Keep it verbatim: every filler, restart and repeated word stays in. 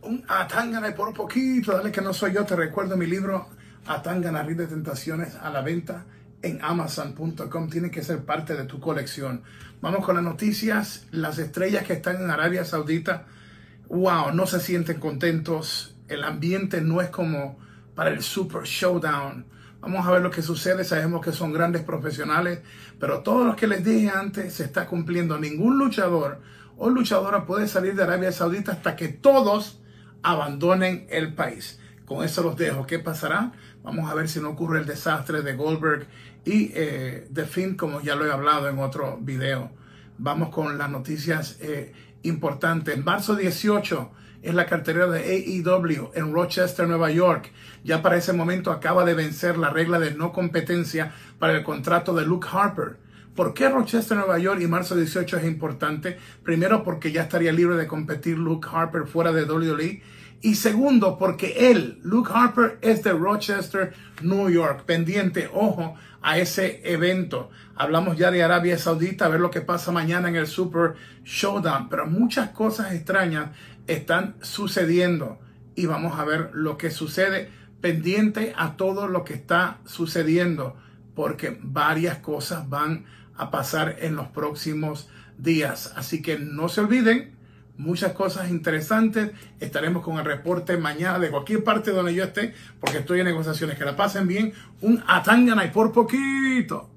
Un Atangana y por poquito, dale que no soy yo, te recuerdo mi libro Atangana, Ríe de Tentaciones, a la venta en amazon punto com. Tiene que ser parte de tu colección. Vamos con las noticias. Las estrellas que están en Arabia Saudita, wow, no se sienten contentos. El ambiente no es como para el Super Showdown. Vamos a ver lo que sucede. Sabemos que son grandes profesionales, pero todo lo que les dije antes se está cumpliendo. Ningún luchador o luchadora puede salir de Arabia Saudita hasta que todos abandonen el país. Con eso los dejo. ¿Qué pasará? Vamos a ver si no ocurre el desastre de Goldberg y eh, The Fiend, como ya lo he hablado en otro video. Vamos con las noticias eh, importantes. Marzo dieciocho es la cartelera de A E W en Rochester, Nueva York. Ya para ese momento acaba de vencer la regla de no competencia para el contrato de Luke Harper. ¿Por qué Rochester, Nueva York y marzo dieciocho es importante? Primero, porque ya estaría libre de competir Luke Harper fuera de W W E. Y segundo, porque él, Luke Harper, es de Rochester, New York. Pendiente, ojo, a ese evento. Hablamos ya de Arabia Saudita, a ver lo que pasa mañana en el Super Showdown. Pero muchas cosas extrañas están sucediendo. Y vamos a ver lo que sucede. Pendiente a todo lo que está sucediendo, porque varias cosas van a pasar en los próximos días. Así que no se olviden, muchas cosas interesantes. Estaremos con el reporte mañana de cualquier parte donde yo esté, porque estoy en negociaciones. Que la pasen bien. Un Atangana y por poquito.